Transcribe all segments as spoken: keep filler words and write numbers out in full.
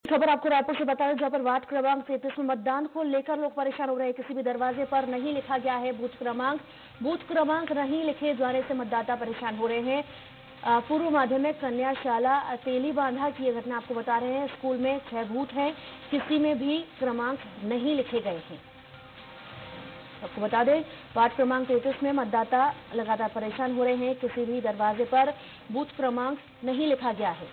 खबर आपको रायपुर से बता दें, जहां पर वार्ड क्रमांक तैंतीस में मतदान को लेकर लोग परेशान हो रहे हैं। किसी भी दरवाजे पर नहीं लिखा गया है बूथ क्रमांक बूथ क्रमांक नहीं लिखे जाने से मतदाता परेशान हो रहे हैं। पूर्व माध्यमिक कन्या शाला तेली बांधा की यह घटना आपको बता रहे हैं। स्कूल में छह बूथ हैं, किसी में भी क्रमांक नहीं लिखे गए हैं। आपको बता दें, वार्ड क्रमांक तैंतीस में मतदाता लगातार परेशान हो रहे हैं। किसी भी दरवाजे पर बूथ क्रमांक नहीं लिखा गया है।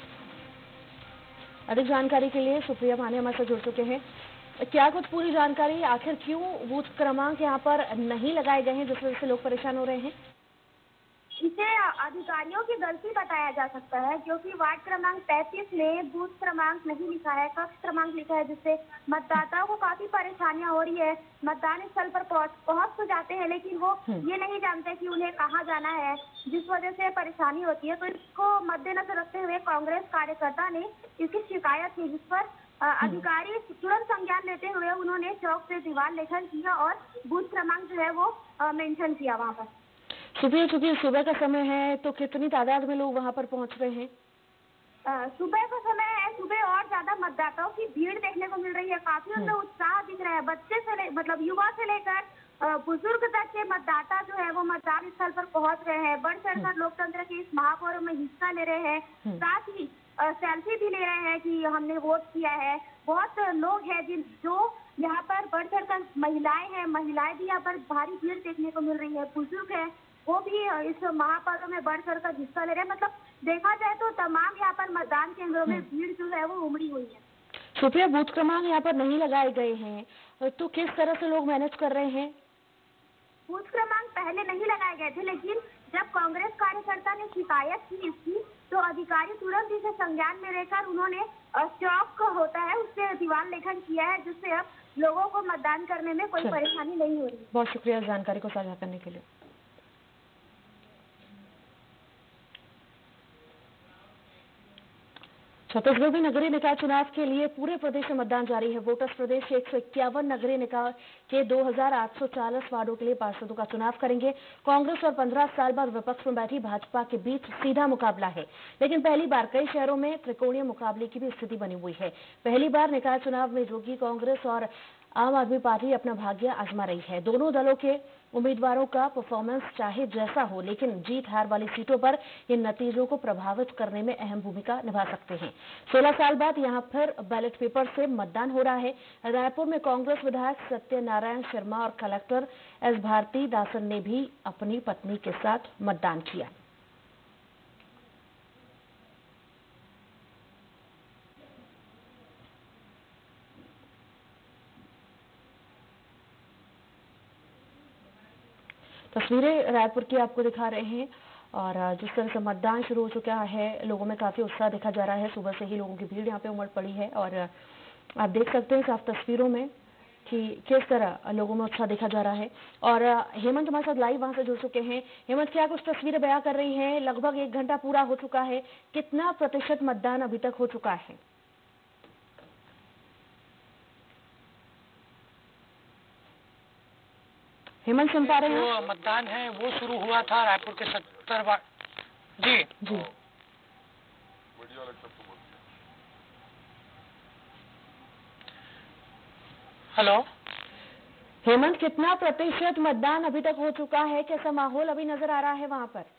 अधिक जानकारी के लिए सुप्रिया माने हमारे साथ जुड़ चुके हैं। क्या कुछ पूरी जानकारी, आखिर क्यों बूथ क्रमांक यहाँ पर नहीं लगाए गए हैं जिस वजह से लोग परेशान हो रहे हैं? इसे अधिकारियों की गलती बताया जा सकता है, क्योंकि वार्ड क्रमांक पैंतीस में बूथ क्रमांक नहीं लिखा है, कक्ष क्रमांक लिखा है, जिससे मतदाताओं को काफी परेशानियां हो रही है। मतदान स्थल पर पहुंच पहुंच तो जाते हैं, लेकिन वो ये नहीं जानते कि उन्हें कहां जाना है, जिस वजह से परेशानी होती है। तो इसको मद्देनजर रखते हुए कांग्रेस कार्यकर्ता ने इसकी शिकायत की, जिस पर अधिकारी तुरंत संज्ञान लेते हुए उन्होंने चौक से दीवार लेखन किया और बूथ क्रमांक जो है वो मेंशन किया वहाँ पर। सुबह चूंकि सुबह का समय है, तो कितनी तादाद में लोग वहां पर पहुंच रहे हैं? सुबह का समय है, सुबह और ज्यादा मतदाताओं की भीड़ देखने को मिल रही है। काफी उनमें उत्साह दिख रहा है। बच्चे से ले, मतलब युवा से लेकर बुजुर्ग तक के मतदाता जो है वो मतदान स्थल पर पहुंच रहे हैं। बढ़ चढ़कर लोकतंत्र के इस महापर्व में हिस्सा ले रहे हैं। साथ ही सेल्फी भी ले रहे हैं कि हमने वोट किया है। बहुत लोग हैं जिन जो यहाँ पर बढ़ चढ़कर महिलाएं हैं, महिलाएं भी यहाँ पर भारी भीड़ देखने को मिल रही है। बुजुर्ग है, वो भी इस महापर्व में बढ़ चढ़कर हिस्सा ले रहे हैं। मतलब देखा जाए तो तमाम यहाँ पर मतदान केंद्रों में भीड़ जो है वो उमड़ी हुई है। सुप्रिया, बूथ क्रमांक यहाँ पर नहीं लगाए गए हैं, तो किस तरह से लोग मैनेज कर रहे हैं? बूथ क्रमांक पहले नहीं लगाए गए थे, लेकिन जब कांग्रेस कार्यकर्ता ने शिकायत की इसकी, तो अधिकारी तुरंत इसे संज्ञान में लेकर उन्होंने चौक होता है उससे दीवार लेखन किया है, जिससे अब लोगों को मतदान करने में कोई परेशानी नहीं हो रही। बहुत शुक्रिया जानकारी को साझा करने के लिए। छत्तीसगढ़ में नगरीय निकाय चुनाव के लिए पूरे प्रदेश में मतदान जारी है। वोटर्स प्रदेश के एक सौ इक्यावन नगरीय निकाय के दो हजार आठ सौ चालीस वार्डों के लिए पार्षदों का चुनाव करेंगे। कांग्रेस और पंद्रह साल बाद विपक्ष में बैठी भाजपा के बीच सीधा मुकाबला है, लेकिन पहली बार कई शहरों में त्रिकोणीय मुकाबले की भी स्थिति बनी हुई है। पहली बार निकाय चुनाव में जोगी कांग्रेस और आम आदमी पार्टी अपना भाग्य आजमा रही है। दोनों दलों के उम्मीदवारों का परफॉर्मेंस चाहे जैसा हो, लेकिन जीत हार वाली सीटों पर ये नतीजों को प्रभावित करने में अहम भूमिका निभा सकते हैं। सोलह साल बाद यहां फिर बैलेट पेपर से मतदान हो रहा है। रायपुर में कांग्रेस विधायक सत्यनारायण शर्मा और कलेक्टर एस भारती दासन ने भी अपनी पत्नी के साथ मतदान किया। तस्वीरें रायपुर की आपको दिखा रहे हैं और जिस तरह से मतदान शुरू हो चुका है, लोगों में काफी उत्साह देखा जा रहा है। सुबह से ही लोगों की भीड़ यहाँ पे उमड़ पड़ी है और आप देख सकते हैं साफ तस्वीरों में कि किस तरह लोगों में उत्साह देखा जा रहा है। और हेमंत हमारे साथ लाइव वहां से जुड़ चुके हैं। हेमंत, क्या कुछ तस्वीरें बयां कर रही हैं? लगभग एक घंटा पूरा हो चुका है, कितना प्रतिशत मतदान अभी तक हो चुका है? हेमंत सुन पा रहे हैं? जो मतदान है वो शुरू हुआ था रायपुर के सत्तर वार्ड। जी जी हेलो हेमंत, कितना प्रतिशत मतदान अभी तक हो चुका है? कैसा माहौल अभी नजर आ रहा है वहां पर?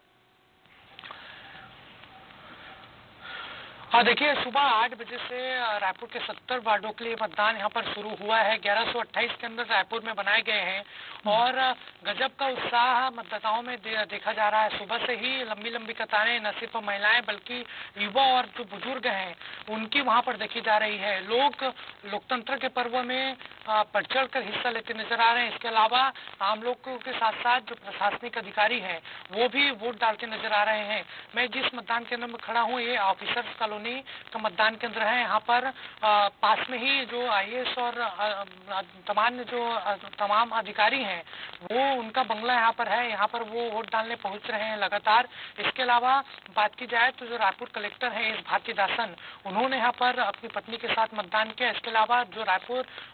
हाँ, देखिए, सुबह आठ बजे से रायपुर के सत्तर वार्डों के लिए मतदान यहाँ पर शुरू हुआ है। ग्यारह सौ अट्ठाईस केंद्र रायपुर में बनाए गए हैं और गजब का उत्साह मतदाताओं में दे, देखा जा रहा है। सुबह से ही लंबी लंबी कतारें, न सिर्फ महिलाएं बल्कि युवा और जो बुजुर्ग हैं उनकी वहाँ पर देखी जा रही है। लोग लोकतंत्र के पर्व में बढ़ चढ़ कर हिस्सा लेते नजर आ रहे हैं। इसके अलावा आम लोगों के साथ साथ जो प्रशासनिक अधिकारी हैं वो भी वोट डालते नजर आ रहे हैं। मैं जिस मतदान केंद्र में खड़ा हूँ ये ऑफिसर्स कॉलोनी का मतदान केंद्र है। यहाँ पर आ, पास में ही जो आई ए एस और तमाम जो आ, तमाम अधिकारी हैं वो उनका बंगला यहाँ पर है। यहाँ पर वो वोट डालने पहुंच रहे हैं लगातार। इसके अलावा बात की जाए तो जो रायपुर कलेक्टर है एस भारती दासन, उन्होंने यहाँ पर अपनी पत्नी के साथ मतदान किया। इसके अलावा जो रायपुर संभाग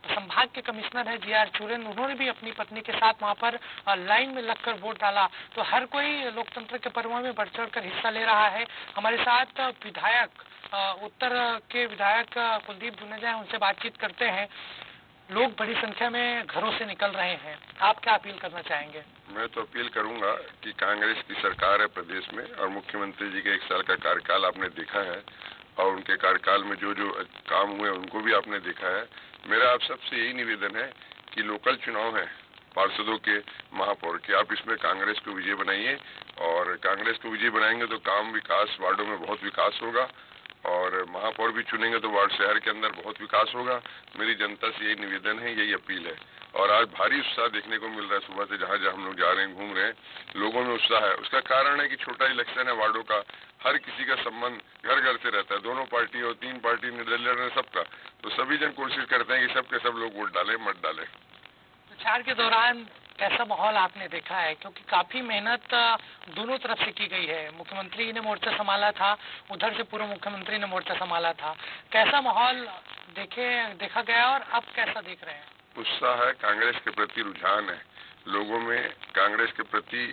विभाग के कमिश्नर है जी आर चुरेन, उन्होंने भी अपनी पत्नी के साथ वहां पर लाइन में लगकर वोट डाला। तो हर कोई लोकतंत्र के पर्व में बढ़ चढ़ कर हिस्सा ले रहा है। हमारे साथ विधायक उत्तर के विधायक कुलदीप जुनेजा हैं, उनसे बातचीत करते हैं। लोग बड़ी संख्या में घरों से निकल रहे हैं, आप क्या अपील करना चाहेंगे? मैं तो अपील करूंगा कि कांग्रेस की सरकार है प्रदेश में और मुख्यमंत्री जी के एक साल का कार्यकाल आपने देखा है और उनके कार्यकाल में जो जो काम हुए उनको भी आपने देखा है। मेरा आप सबसे यही निवेदन है कि लोकल चुनाव है पार्षदों के, महापौर के, आप इसमें कांग्रेस को विजय बनाइए और कांग्रेस को विजय बनाएंगे तो काम विकास वार्डों में बहुत विकास होगा और महापौर भी चुनेंगे तो वार्ड शहर के अंदर बहुत विकास होगा। मेरी जनता से यही निवेदन है, यही अपील है। और आज भारी उत्साह देखने को मिल रहा है सुबह से, जहां जहां हम लोग जा रहे हैं, घूम रहे हैं, लोगों में उत्साह है। उसका कारण है कि छोटा इलेक्शन है वार्डों का, हर किसी का संबंध घर घर से रहता है, दोनों पार्टी और तीन पार्टी निर्दलीय लड़ रहे हैं सबका, तो सभी जन कोशिश करते हैं कि सब के सब लोग वोट डाले, मत डाले। प्रचार के दौरान कैसा माहौल आपने देखा है? क्योंकि काफी मेहनत दोनों तरफ से की गई है, मुख्यमंत्री ने मोर्चा संभाला था, उधर से पूर्व मुख्यमंत्री ने मोर्चा संभाला था। कैसा माहौल देखे देखा गया और अब कैसा देख रहे हैं? उत्साह है, कांग्रेस के प्रति रुझान है, लोगों में कांग्रेस के प्रति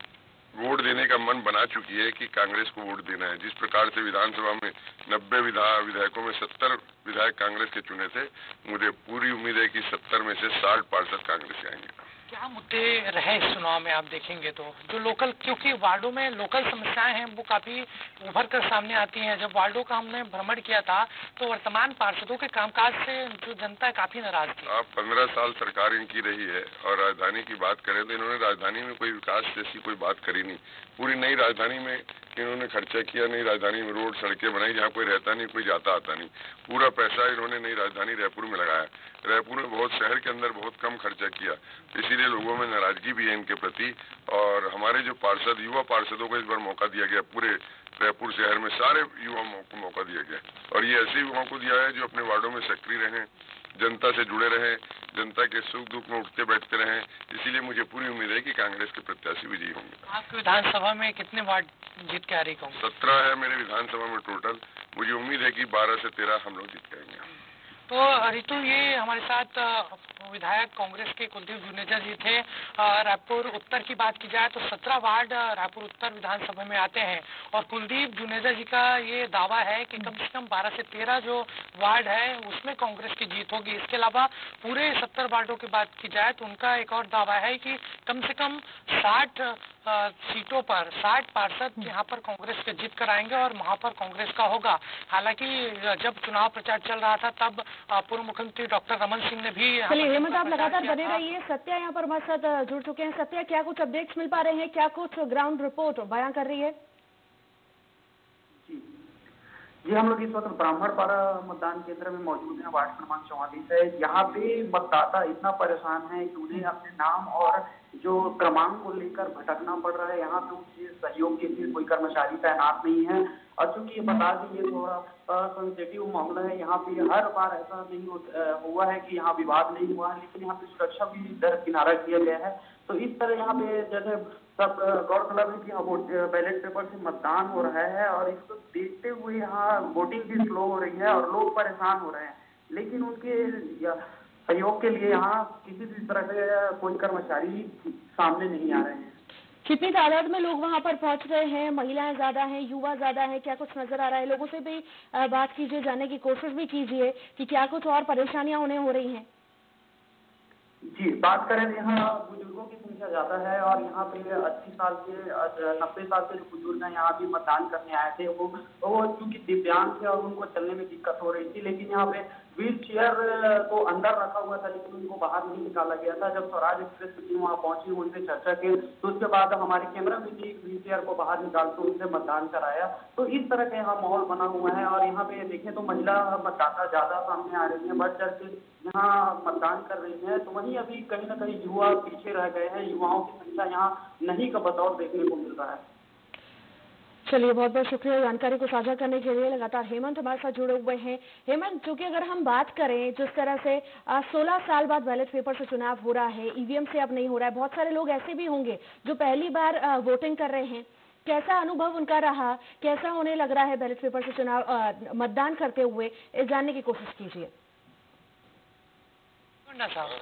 वोट देने का मन बना चुकी है कि कांग्रेस को वोट देना है। जिस प्रकार से विधानसभा में नब्बे विधा विधायकों में सत्तर विधायक कांग्रेस के चुने थे, मुझे पूरी उम्मीद है कि सत्तर में से साठ पार्षद कांग्रेस के आएंगे। क्या मुद्दे रहे इस चुनाव में आप देखेंगे तो जो लोकल, क्योंकि वार्डों में लोकल समस्याएं हैं वो काफी उभर कर सामने आती हैं। जब वार्डों का हमने भ्रमण किया था तो वर्तमान पार्षदों के कामकाज से जो जनता काफी नाराज थी। आप पंद्रह साल सरकार इनकी रही है और राजधानी की बात करें तो इन्होंने राजधानी में कोई विकास जैसी कोई बात करी नहीं। पूरी नई राजधानी में इन्होंने खर्चा किया, नई राजधानी में रोड सड़कें बनाई जहाँ कोई रहता नहीं, कोई जाता आता नहीं। पूरा पैसा इन्होंने नई राजधानी रायपुर में लगाया। रायपुर में बहुत, शहर के अंदर बहुत कम खर्चा किया, इसीलिए लोगों में नाराजगी भी है इनके प्रति। और हमारे जो पार्षद, युवा पार्षदों को इस बार मौका दिया गया, पूरे रायपुर शहर में सारे युवाओं को मौका दिया गया और ये ऐसे युवाओं को दिया है जो अपने वार्डों में सक्रिय रहें, जनता से जुड़े रहें, जनता के सुख दुख में उठते बैठते रहें। इसीलिए मुझे पूरी उम्मीद है कि कांग्रेस के प्रत्याशी विजयी होंगे। आपकी विधानसभा में कितने वार्ड जीत के आ रही होंगे? सत्रह है मेरे विधानसभा में टोटल। मुझे उम्मीद है कि बारह से तेरह हम लोग जीत जाएंगे। तो रितु, ये हमारे साथ विधायक कांग्रेस के कुलदीप जुनेजा जी थे। रायपुर उत्तर की बात की जाए तो सत्रह वार्ड रायपुर उत्तर विधानसभा में आते हैं और कुलदीप जुनेजा जी का ये दावा है कि कम से कम बारह से तेरह जो वार्ड है उसमें कांग्रेस की जीत होगी। इसके अलावा पूरे सत्तर वार्डों की बात की जाए तो उनका एक और दावा है कि कम से कम साठ सीटों पर साठ पार्षद यहाँ पर कांग्रेस के जीत कर आएंगे और वहाँ पर कांग्रेस का होगा। हालांकि जब चुनाव प्रचार चल रहा था तब पूर्व मुख्यमंत्री डॉक्टर रमन सिंह ने भी। चलिए हेमंत, आप लगातार बने रहिए। सत्या यहाँ पर हमारे साथ जुड़ चुके हैं। सत्या, क्या कुछ अपडेट्स मिल पा रहे हैं, क्या कुछ ग्राउंड रिपोर्ट बयां कर रही है? जी, हम लोग इस वक्त ब्राह्मणपाड़ा मतदान केंद्र में मौजूद हैं। वार्ड क्रमांक चौवालीस है। यहाँ पे मतदाता इतना परेशान है कि उन्हें अपने नाम और जो क्रमांक को लेकर भटकना पड़ रहा है। यहाँ पे उनके सहयोग के लिए कोई कर्मचारी तैनात नहीं है और चूंकि ये बता दें ये थोड़ा सेंसिटिव मामला है, यहाँ पे हर बार ऐसा नहीं हुआ है कि यहाँ विवाद नहीं हुआ है, लेकिन यहाँ पे सुरक्षा भी दरकिनारा किया गया है। तो इस तरह यहाँ पे जैसे सब गौरतलब है कि यहाँ बैलेट पेपर से मतदान हो रहा है और इसको देखते हुए यहाँ वोटिंग भी स्लो हो रही है और लोग परेशान हो रहे हैं, लेकिन उनके सहयोग के लिए यहाँ किसी भी तरह के कोई कर्मचारी सामने नहीं आ रहे हैं। कितनी तादाद में लोग वहाँ पर पहुँच रहे हैं? महिलाएं ज्यादा हैं, युवा ज्यादा हैं, क्या कुछ नजर आ रहा है? लोगों से भी बात कीजिए, जानने की कोशिश भी कीजिए कि क्या कुछ और परेशानियां उन्हें हो रही हैं। जी, बात करें तो यहाँ बुजुर्गों की संख्या ज्यादा है और यहाँ पे अस्सी साल के नब्बे साल के जो बुजुर्ग हैं यहाँ भी मतदान करने आए थे। वो वो क्योंकि दिव्यांग थे और उनको चलने में दिक्कत हो रही थी, लेकिन यहाँ पे व्हील चेयर को अंदर रखा हुआ था लेकिन उनको बाहर नहीं निकाला गया था। जब स्वराज एक्सप्रेस की टीम वहाँ पहुंची, उनसे चर्चा की तो उसके बाद हमारे कैमरा में भी व्हील चेयर को बाहर निकाल कर उनसे मतदान कराया। तो इस तरह का यहाँ माहौल बना हुआ है और यहाँ पे देखें तो महिला मतदाता ज्यादा सामने आ रही है, बढ़ चढ़ के यहाँ मतदान कर रही है। तो वहीं अभी कहीं ना कहीं युवा पीछे रह गए हैं, युवाओं की संख्या यहाँ नहीं का बतौर देखने को मिल रहा है। चलिए, बहुत बहुत शुक्रिया जानकारी को साझा करने के लिए। लगातार हेमंत हमारे साथ जुड़े हुए हैं। हेमंत, चूंकि अगर हम बात करें जिस तरह से सोलह साल बाद बैलेट पेपर से चुनाव हो रहा है, ईवीएम से अब नहीं हो रहा है, बहुत सारे लोग ऐसे भी होंगे जो पहली बार आ, वोटिंग कर रहे हैं, कैसा अनुभव उनका रहा, कैसा उन्हें लग रहा है बैलेट पेपर से चुनाव मतदान करते हुए, इस जानने की कोशिश कीजिए। ना साहब।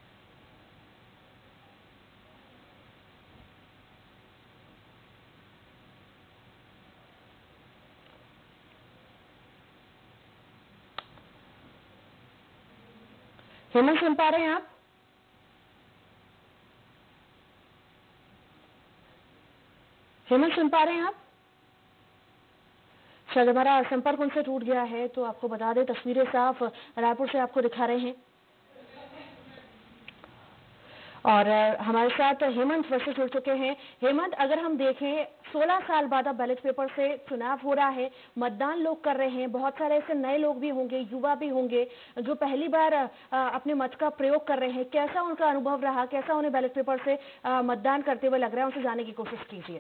हेमंत सुन पा रहे हैं आप? हेमंत सुन पा रहे हैं आप? शायद हमारा संपर्क उनसे टूट गया है, तो आपको बता दें तस्वीरें साफ रायपुर से आपको दिखा रहे हैं और हमारे साथ हेमंत वैसे जुड़ चुके हैं। हेमंत, अगर हम देखें सोलह साल बाद अब बैलेट पेपर से चुनाव हो रहा है, मतदान लोग कर रहे हैं, बहुत सारे ऐसे नए लोग भी होंगे, युवा भी होंगे जो पहली बार अपने मत का प्रयोग कर रहे हैं। कैसा उनका अनुभव रहा, कैसा उन्हें बैलेट पेपर से मतदान करते हुए लग रहा है, उनसे जानने की कोशिश कीजिए।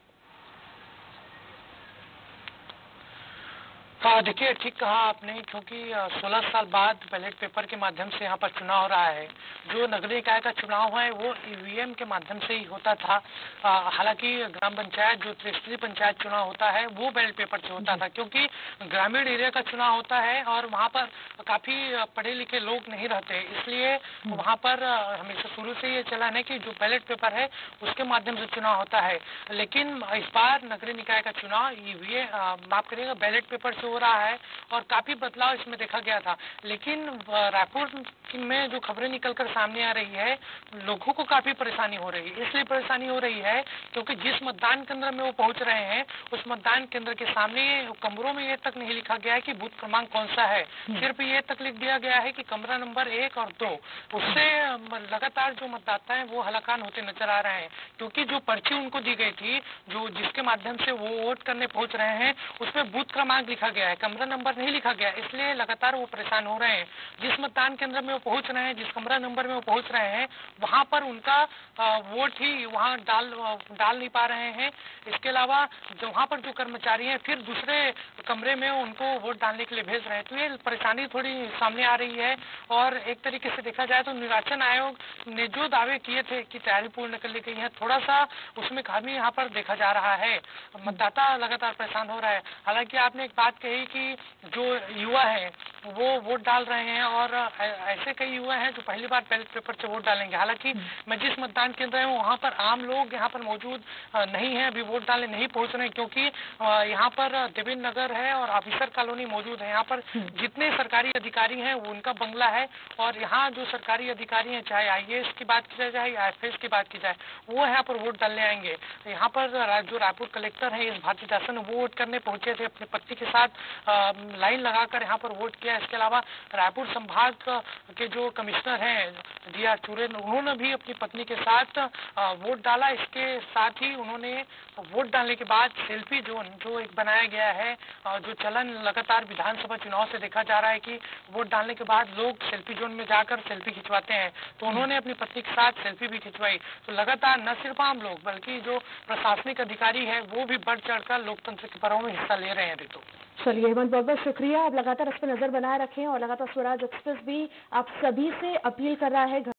हाँ, देखिए ठीक कहा आपने, क्योंकि सोलह साल बाद बैलेट पेपर के माध्यम से यहाँ पर चुनाव हो रहा है। जो नगरीय निकाय का चुनाव है वो ईवीएम के माध्यम से ही होता था। हालांकि ग्राम पंचायत जो त्रिस्तरीय पंचायत चुनाव होता है वो बैलेट पेपर से होता था, क्योंकि ग्रामीण एरिया का चुनाव होता है और वहाँ पर काफी पढ़े लिखे लोग नहीं रहते, इसलिए वहाँ पर हमेशा शुरू से ये चलन है कि जो बैलेट पेपर है उसके माध्यम से चुनाव होता है। लेकिन इस बार नगरीय निकाय का चुनाव ईवीएम माफ करिएगा बैलेट पेपर से हो रहा है और काफी बदलाव इसमें देखा गया था। लेकिन रायपुर में जो खबरें निकलकर सामने आ रही है, लोगों को काफी परेशानी हो रही है। इसलिए परेशानी हो रही है क्योंकि जिस मतदान केंद्र में वो पहुंच रहे हैं उस मतदान केंद्र के सामने कमरों में ये तक नहीं लिखा गया है कि बूथ क्रमांक कौन सा है, सिर्फ ये तक लिख दिया गया है कि कमरा नंबर एक और दो। उससे लगातार जो मतदाता है वो हलाकान होते नजर आ रहे हैं, क्योंकि जो पर्ची उनको दी गई थी, जो जिसके माध्यम से वो वोट करने पहुंच रहे हैं, उसमें बूथ क्रमांक लिखा गया है, कमरा नंबर नहीं लिखा गया। इसलिए लगातार वो परेशान हो रहे हैं। जिस मतदान केंद्र में वो पहुंच रहे हैं, जिस कमरा नंबर में वो पहुंच रहे हैं, वहां पर उनका वोट ही वहां डाल डाल नहीं पा रहे हैं। इसके अलावा वहां पर जो कर्मचारी हैं फिर दूसरे कमरे में उनको वोट डालने के लिए भेज रहे हैं। तो ये परेशानी थोड़ी सामने आ रही है। और एक तरीके से देखा जाए तो निर्वाचन आयोग ने जो दावे किए थे कि तैयारी पूर्ण कर ली गई है, थोड़ा सा उसमें खामी यहाँ पर देखा जा रहा है। मतदाता लगातार परेशान हो रहा है। हालांकि आपने एक बात कही कि जो युवा है वो वोट डाल रहे हैं और ऐसे कई युवा हैं जो पहली बार बैलेट पेपर से वोट डालेंगे। हालांकि मैं जिस मतदान केंद्र हूँ वहाँ पर आम लोग यहाँ पर मौजूद नहीं है, अभी वोट डालने नहीं पहुँच रहे हैं, क्योंकि यहाँ पर देवेंद्र नगर है और ऑफिसर कॉलोनी मौजूद है। यहाँ पर जितने सरकारी अधिकारी हैं वो उनका बंगला है और यहाँ जो सरकारी अधिकारी हैं, चाहे आई ए एस की बात की जाए चाहे आई एफ एस की बात की जाए, वो यहाँ पर वोट डालने आएंगे। यहाँ पर जो रायपुर कलेक्टर है इस भारती दासन वो वोट करने पहुंचे थे, अपनी पत्नी के साथ लाइन लगाकर यहाँ पर वोट किया। इसके अलावा रायपुर संभाग के जो कमिश्नर हैं डी आर चुरेन, उन्होंने भी अपनी पत्नी के साथ वोट डाला। इसके साथ ही उन्होंने वोट डालने के बाद सेल्फी जोन जो एक बनाया गया है, जो चलन लगातार विधानसभा चुनाव से देखा जा रहा है कि वोट डालने के बाद लोग सेल्फी जोन में जाकर सेल्फी खिंचवाते हैं, तो उन्होंने अपनी पत्नी के साथ सेल्फी भी खिंचवाई। तो लगातार न सिर्फ आम लोग बल्कि जो प्रशासनिक अधिकारी है वो भी बढ़ चढ़कर लोकतंत्र के पर्व में हिस्सा ले रहे हैं। ऋतु, चलिए हेमंत, बहुत बहुत शुक्रिया। आप लगातार इस पर नजर बनाए रखें और लगातार स्वराज एक्सप्रेस भी आप सभी से अपील कर रहा है